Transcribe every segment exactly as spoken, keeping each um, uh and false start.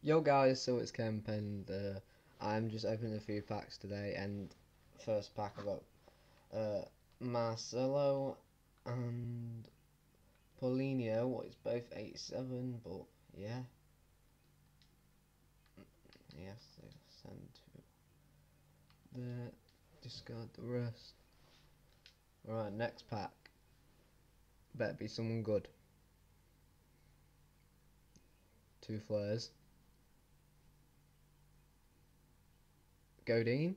Yo guys, so it's Kemp and uh, I'm just opening a few packs today, and first pack I got uh, Marcelo and Paulinho. What is both eighty-seven, but yeah, yes, they send to there, discard the rest. Alright, next pack, better be someone good. Two flares. Godin?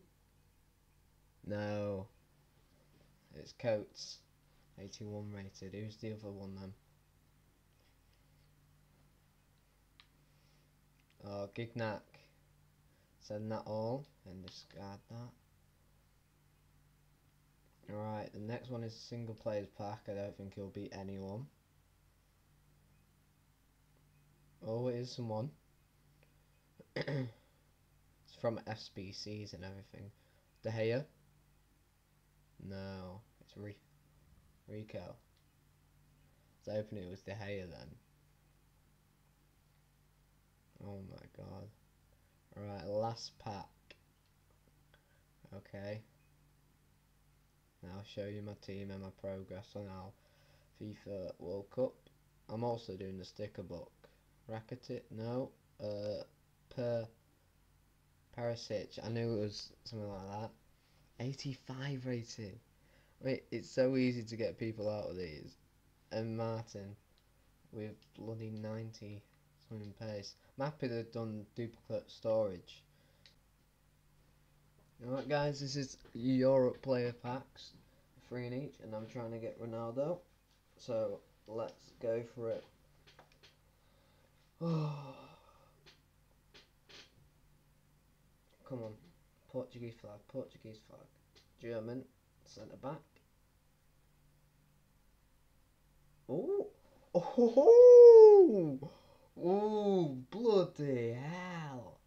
No, it's Coates, eighty-one rated. Who's the other one then? Oh, Gignac. Send that all and discard that. Alright, the next one is a single players pack. I don't think he'll beat anyone. Oh, it is someone. It's from S B Cs and everything. De Gea? No, it's Re Rico. So hoping it was De Gea then. Oh my god. Alright, last pack. Okay. Now I'll show you my team and my progress on our FIFA World Cup. I'm also doing the sticker book. Rakitic? No. Uh, per Perisic. I knew it was something like that. eighty-five rated. Wait, it's so easy to get people out of these. And Martin with bloody ninety something pace. I'm happy they've done duplicate storage. Alright guys, this is Europe player packs. Three in each, and I'm trying to get Ronaldo. So let's go for it. Oh, come on. Portuguese flag, Portuguese flag. German, centre back. Oh, oh, oh, bloody hell!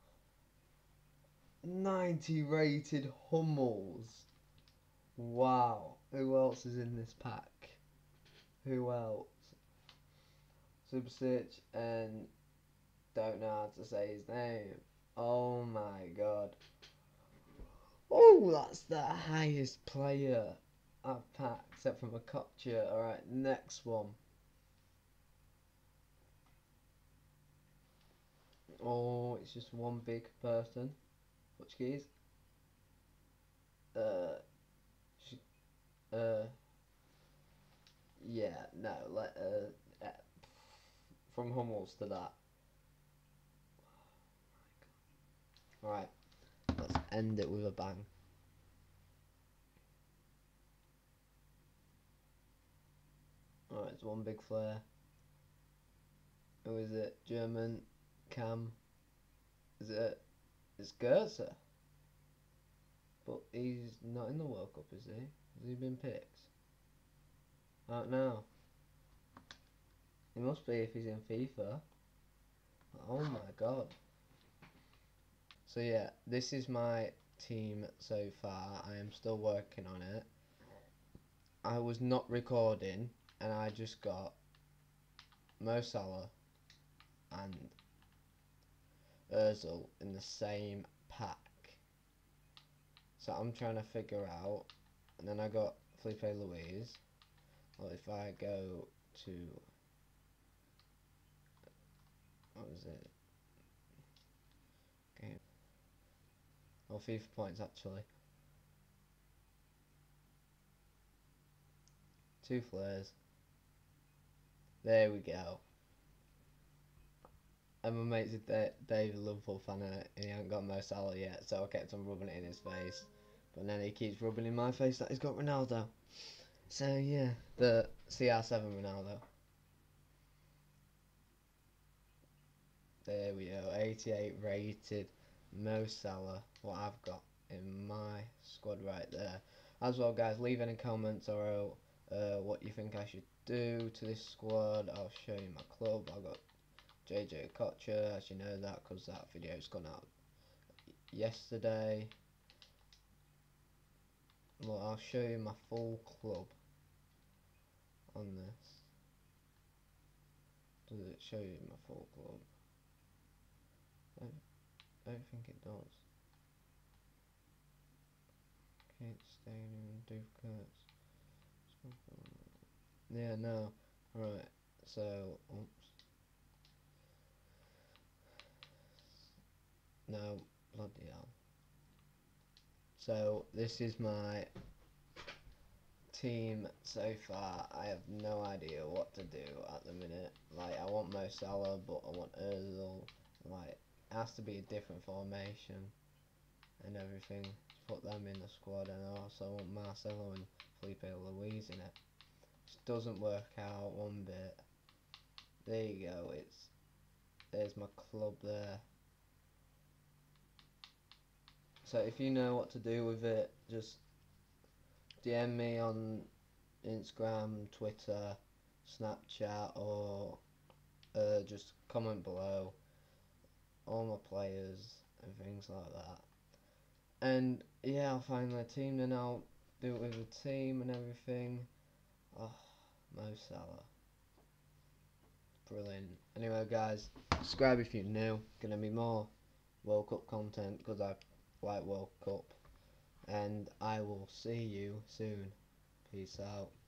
ninety rated Hummels. Wow. Who else is in this pack? Who else? Substitch and don't know how to say his name. Oh my god. Oh, that's the highest player I've packed, except for Makocha. Alright, next one. Oh, it's just one big person. Portuguese. Uh, uh, yeah, no, let, uh, uh, from Hummels to that. Alright, let's end it with a bang. Alright, it's one big flare. Who is it? German, Cam. Is it? It's Goetze. But he's not in the World Cup, is he? Has he been picked? I don't know. He must be if he's in FIFA. Oh my god. So yeah, this is my team so far. I am still working on it. I was not recording and I just got Mo Salah and Ozil in the same pack. So I'm trying to figure out, and then I got Felipe Luis. Well, if I go to, what was it? Game. Well, FIFA points actually. Two flares. There we go. And my mate's a David Liverpool fan and he hasn't got Mo Salah yet, so I kept on rubbing it in his face. But then he keeps rubbing in my face that he's got Ronaldo. So yeah, the C R seven Ronaldo. There we go, eighty-eight rated Mo Salah, what I've got in my squad right there. As well guys, leave any comments or uh, what you think I should do to this squad. I'll show you my club. I've got J J Okocha, as you know that because that video's gone out yesterday. Well, I'll show you my full club on this. Does it show you my full club? don't think it does. Kate Stadium, duplicates. Yeah, no. Right, so, oops. No, bloody hell. So, this is my team so far. I have no idea what to do at the minute. Like, I want Mo Salah, but I want Ozil. Like, it has to be a different formation and everything to put them in the squad. And I also want Marcelo and Felipe Luis in it. Just doesn't work out one bit. There you go. It's there's my club there. So if you know what to do with it, just D M me on Instagram, Twitter, Snapchat, or uh, just comment below all my players and things like that. And yeah, I'll find my team, then I'll do it with a team and everything. Oh, Mo Salah. Brilliant. Anyway guys, subscribe if you're new. Gonna be more World Cup content because I like World Cup. And I will see you soon. Peace out.